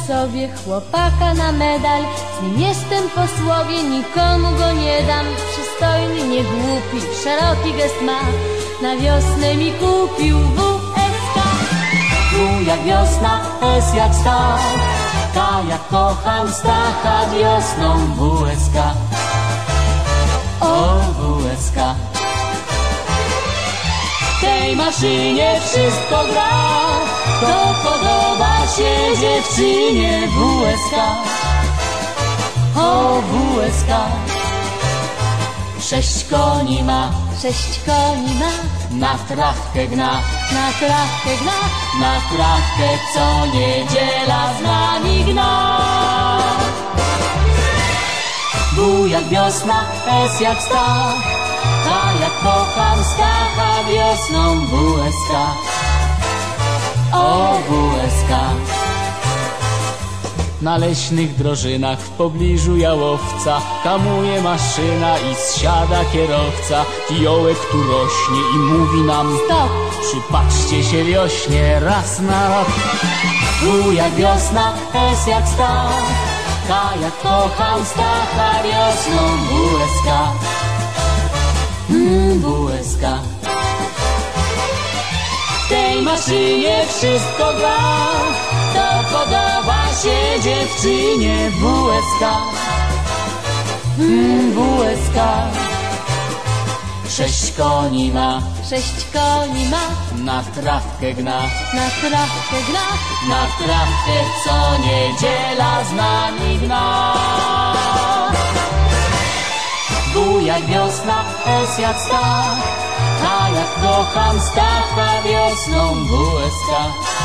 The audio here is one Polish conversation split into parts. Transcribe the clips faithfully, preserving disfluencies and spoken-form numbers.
sobie chłopaka na medal. Z nim jestem po słowie, nikomu go nie dam. Przystojny, nie głupi, szeroki gest ma. Na wiosnę mi kupił W S K. W jak wiosna, S jak Stach. K jak kocham Stacha, wiosną W S K. O, W S K. W tej maszynie wszystko gra, to podoba się dziewczynie. W S K. O, W S K. Sześć koni ma, sześć koni ma. Na trawkę gna, na trawkę gna. Na trawkę co niedziela z nami gna. W jak wiosna, S jak Stach. K jak kocham Stacha, wiosną W S K. O, W S K. Na leśnych drożynach w pobliżu jałowca hamuje maszyna i zsiada kierowca. Fiołek tu rośnie i mówi nam stop. Przypatrzcie się wiośnie raz na rok. W jak wiosna, S jak Stach. K jak kocham Stacha, wiosną W S K. Mm, W S K. W tej maszynie wszystko gra, to podoba się dziewczynie. W S K. Mm, W S K. Sześć koni ma, sześć koni ma. Na trawkę gna, na trawkę gna. Na trawkę co niedziela z nami gna. W jak wiosna, S jak Stach. K jak kocham Stacha, wiosną W S K.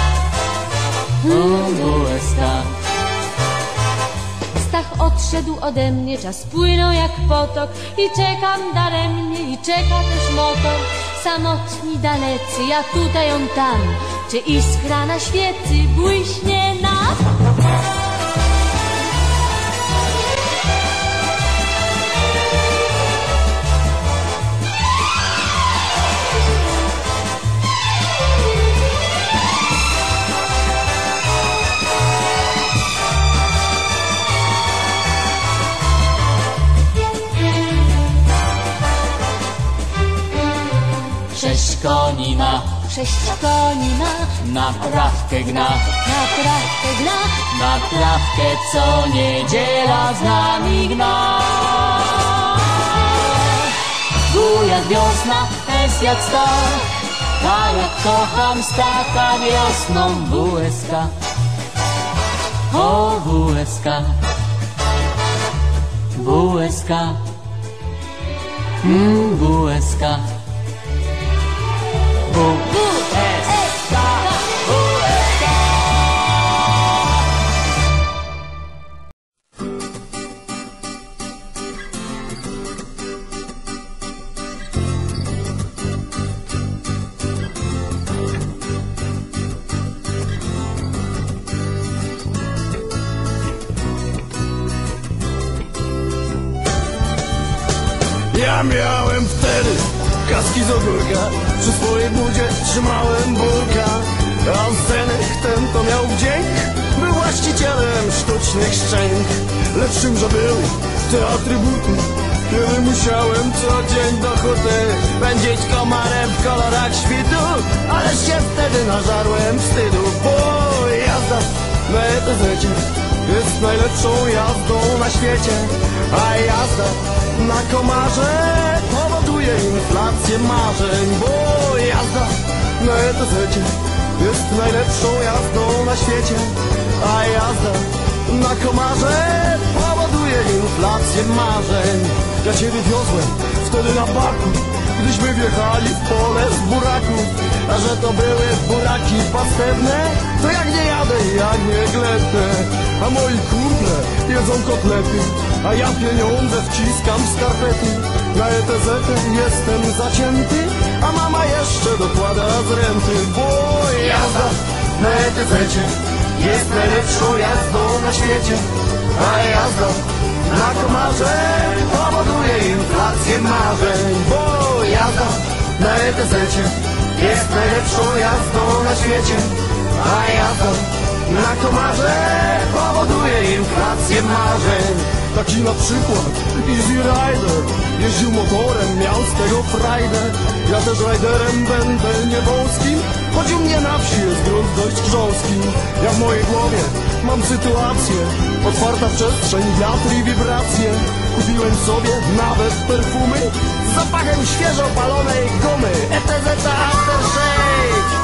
Mm, W S K. Stach odszedł ode mnie, czas płynął jak potok. I czekam daremnie, i czeka też motor. Samotni dalecy, ja tutaj, on tam. Czy iskra na świecy błyśnie nam? Sześć koni ma, sześć koni ma. Na trawkę gna, na trawkę gna. Na trawkę co niedziela z nami gna. W jak wiosna, S jak Stach. K jak kocham Stacha, wiosną W S K. O, W S K. W S K. Mm, W S K. W S K. W S K. Ja miałem wtedy kaski z ogórka, przy swojej budzie trzymałem burka. A Zenek ten to miał wdzięk, był właścicielem sztucznych szczęk. Lecz czymże były te atrybuty, kiedy musiałem co dzień do huty pędzić komarem w kolorach świtu. Ale się wtedy nażarłem wstydu, bo jazda na E T Z jest najlepszą jazdą na świecie. A jazda na komarze powoduje inflację marzeń, bo jazda na E T Z jest najlepszą jazdą na świecie. A jazda na komarze powoduje inflację marzeń. Ja ciebie wiozłem wtedy na baku, gdyśmy wjechali w pole z buraków. A że to były buraki pastewne, to jak nie jadę, jak nie gletę. A moi kumple jedzą kotlety, a ja pieniądze wciskam w skarpety. Na E T Z jestem zacięty, a mama jeszcze dokłada z renty. Bo jazda na E T Z jest najlepszą jazdą na świecie. A jazda na komarze powoduje inflację marzeń. Bo jazda na E T Z jest najlepszą jazdą na świecie. A jazda na komarze powoduje inflację marzeń. Taki na przykład Easy Rider jeździł motorem, miał z tego frajdę. Ja też riderem będę nie wąskim, choć u mnie na wsi jest grunt dość grząski. Ja w mojej głowie mam sytuację, otwarta przestrzeń, wiatr i wibracje. Kupiłem sobie nawet perfumy z zapachem świeżo palonej gumy. E T Z Aftershave.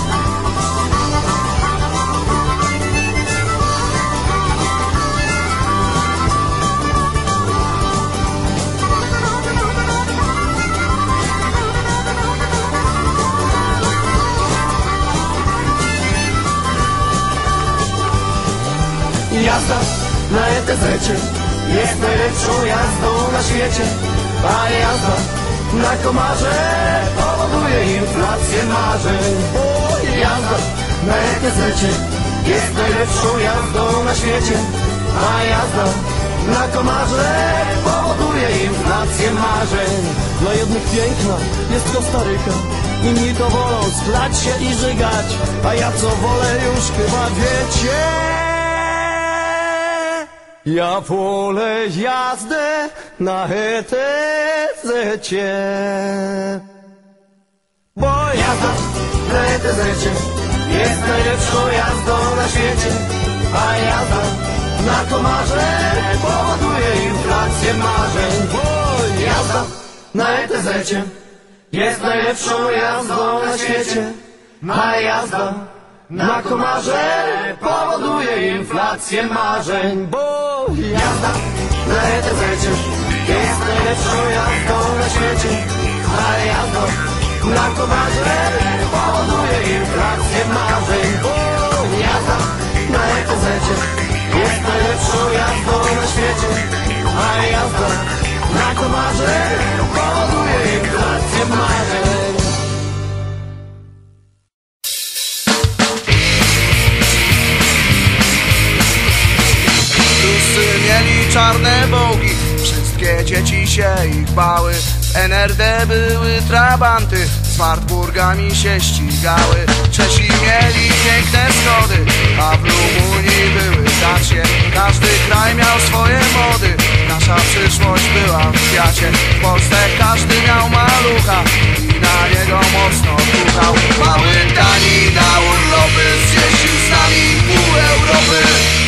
Jazda na E T Z-cie jest najlepszą jazdą na świecie, a jazda na komarze powoduje inflację marzeń. O, jazda na E T Z-cie jest najlepszą jazdą na świecie, a jazda na komarze powoduje inflację marzeń. Dla jednych piękna jest Kostaryka, inni to wolą splać się i żygać, a ja co wolę już chyba wiecie. Ja wolę jazdę na E T Z-cie, bo jazda na E T Z-cie jest najlepszą jazdą na świecie, a jazda na komarze powoduje inflację marzeń. Bo jazda na E T Z-cie jest najlepszą jazdą na świecie, a jazda na komarze powoduje inflację marzeń. Bo jazda na E T Z-cie jest najlepszą jazdą na świecie, a jazda na komarze powoduje inflację marzeń. Bo jazda na E T Z-cie jest najlepszą jazdą na świecie, a jazda na komarze powoduje inflację marzeń. Mieli czarne bogi, wszystkie dzieci się ich bały. W N R D były trabanty, z Wartburgami się ścigały. Czesi mieli piękne schody, a w Rumunii były dacie. Każdy kraj miał swoje mody, nasza przyszłość była w kwiacie. W Polsce każdy miał malucha i na niego mocno kuchał. Mały Dani na urlopy zjeździł z nami pół Europy.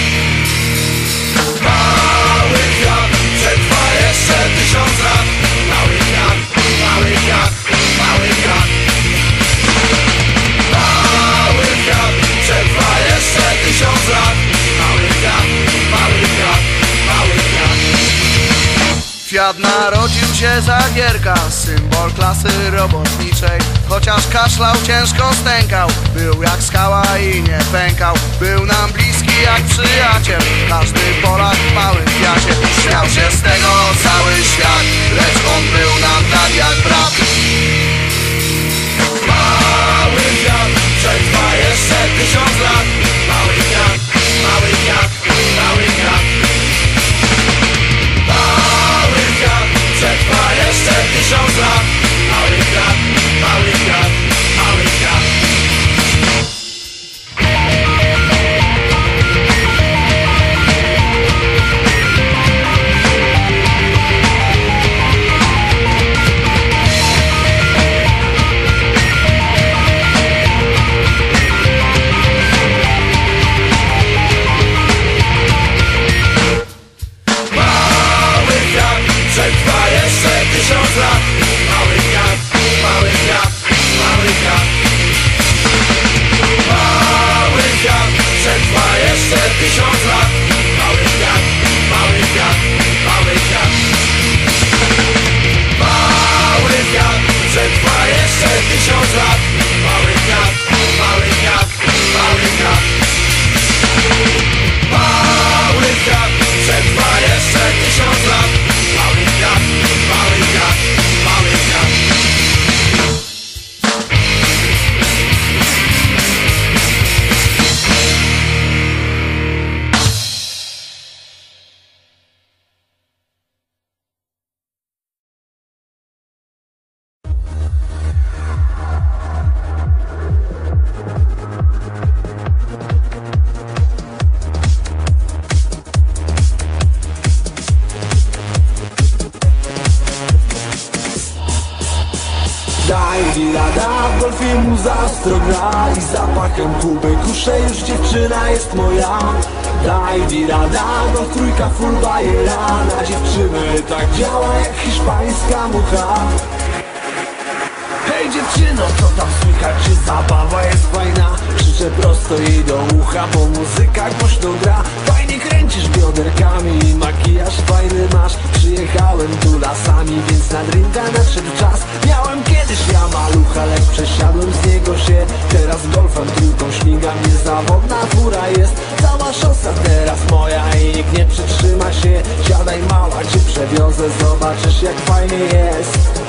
Mały kwiat przetrwa jeszcze tysiąc lat. Mały kwiat, mały kwiat, mały kwiat. Mały kwiat przetrwa jeszcze tysiąc lat. Mały kwiat, mały kwiat, mały kwiat. Kwiat narodził się za Gierka, symbol klasy robotniczej. Chociaż kaszlał, ciężko stękał, był jak skała i nie pękał. Był nam bliski jak przyjaciel, każdy Polak w małym kwiacie. Śmiał się z tego cały świat, lecz on był nam tak jak brat. Mały kwiat przetrwa jeszcze tysiąc lat. Mały kwiat, mały kwiat, mały kwiat. Mały kwiat przetrwa jeszcze tysiąc lat. Mały kwiat, mały kwiat, mały kwiat. muza ostro gra i zapachem Kuby kuszę, już dziewczyna jest moja. Daj dirada, go trójka full bajera. Na dziewczynę tak działa jak hiszpańska mucha. Hej dziewczyno, co tam słychać? Czy zabawa jest fajna? Krzyczę prosto jej do ucha, bo muzyka głośno gra. Fajnie kręcisz bioderkami i makijaż fajny masz. Przyjechałem tu lasami, więc na drinka nadszedł czas. Miałem kiedyś ja malucha, lecz przesiadłem z niego się. Teraz golfem trójką śmiga, niezawodna fura jest. Cała szosa teraz moja i nikt nie przytrzyma się. Siadaj mała, cię przewiozę, zobaczysz jak fajnie jest.